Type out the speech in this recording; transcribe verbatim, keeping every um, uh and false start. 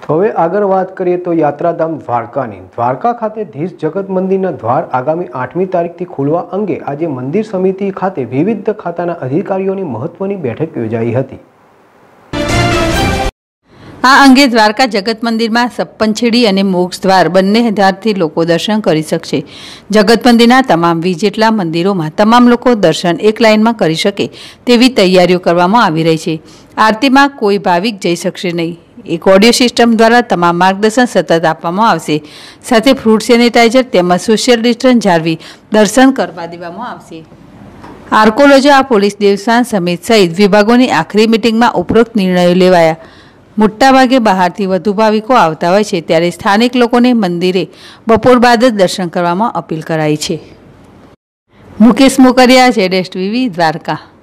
હવે આગળ વાત કરીએ તો યાત્રાધામ દ્વારકાની દ્વારકા ખાતે ધીસ જગત મંદિરના દ્વાર આગામી આઠમી તારીખથી ખોલવા અંગે આજે મંદિર સમિતિ ખાતે વિવિધ ખાતાના અધિકારીઓની મહત્વની બેઠક યોજાઈ હતી। આ અંગે દ્વારકા જગત મંદિરમાં સપ્પનછેડી અને મોક્ષ દ્વાર બંને દ્વારથી લોકો દર્શન કરી શકશે। જગત મંદિરના તમામ વીસ જેટલા મંદિરોમાં તમામ લોકો દર્શન એક લાઇનમાં કરી શકે તેવી તૈયારીઓ કરવામાં આવી રહી છે। આરતીમાં કોઈ ભાવિક જઈ શકશે નહીં। એક ઓડિયો સિસ્ટમ દ્વારા તમામ માર્ગદર્શન સતત આપવામાં આવશે। સાથે ફ્રૂટ સેનિટાઈઝર તેમજ સોશિયલ ડિસ્ટન્સ જાળવી દર્શન કરવા દેવામાં આવશે। આર્કોલોજી આ પોલીસ દેવસ્થાન સમિતિ સહિત વિભાગોની આખરી મિટિંગમાં ઉપરોક્ત નિર્ણયો લેવાયા। મોટાભાગે બહારથી વધુ ભાવિકો આવતા હોય છે ત્યારે સ્થાનિક લોકોને મંદિરે બપોર બાદ જ દર્શન કરવામાં અપીલ કરાઈ છે। Mukesh Mokariya, Z S TV, Dwarka.